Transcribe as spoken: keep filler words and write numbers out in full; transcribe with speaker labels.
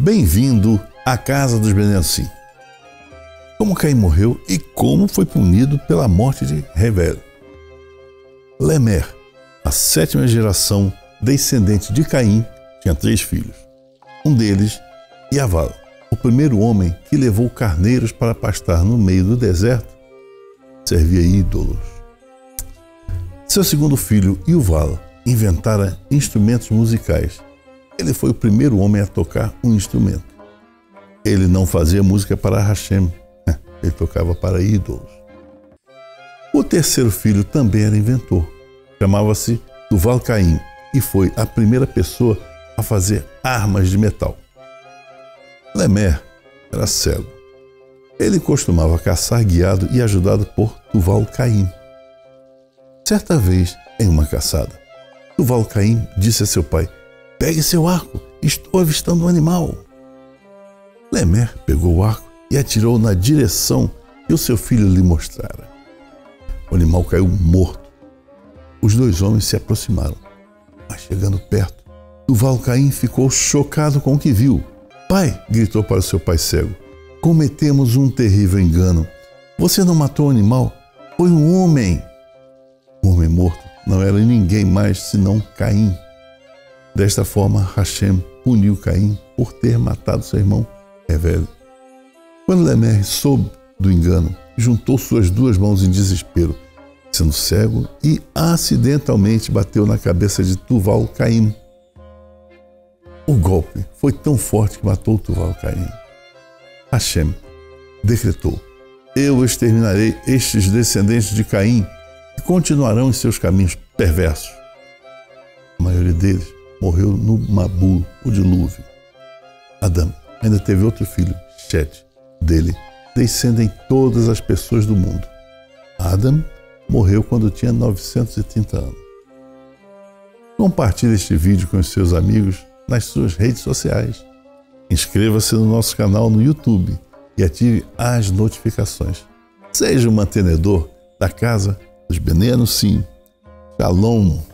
Speaker 1: Bem-vindo à Casa dos Ben-Sim. Como Caim morreu e como foi punido pela morte de Hevel. Lemer, a sétima geração descendente de Caim, tinha três filhos. Um deles, Yaval, o primeiro homem que levou carneiros para pastar no meio do deserto, servia ídolos. Seu segundo filho, Yuval, inventara instrumentos musicais. Ele foi o primeiro homem a tocar um instrumento. Ele não fazia música para Hashem, ele tocava para ídolos. O terceiro filho também era inventor. Chamava-se Tuval-Caim e foi a primeira pessoa a fazer armas de metal. Lemer era cego. Ele costumava caçar guiado e ajudado por Tuval-Caim. Certa vez, em uma caçada, Tuval-Caim disse a seu pai: "Pegue seu arco, estou avistando um animal." Lemer pegou o arco e atirou na direção que o seu filho lhe mostrara. O animal caiu morto. Os dois homens se aproximaram, mas chegando perto, Tuval-Caim ficou chocado com o que viu. "Pai", gritou para o seu pai cego, "cometemos um terrível engano. Você não matou o animal, foi um homem." O homem morto não era ninguém mais senão Caim. Desta forma, Hashem puniu Caim por ter matado seu irmão Hevel. Quando Lemer soube do engano, juntou suas duas mãos em desespero, sendo cego, e acidentalmente bateu na cabeça de Tuval-Caim. O golpe foi tão forte que matou Tuval-Caim. Hashem decretou: "Eu exterminarei estes descendentes de Caim e continuarão em seus caminhos perversos." A maioria deles morreu no Mabul, o dilúvio. Adão ainda teve outro filho, Shet. Dele descendem todas as pessoas do mundo. Adam morreu quando tinha novecentos e trinta anos. Compartilhe este vídeo com os seus amigos nas suas redes sociais. Inscreva-se no nosso canal no YouTube e ative as notificações. Seja um mantenedor da Casa dos Ben-Sim. Shalom.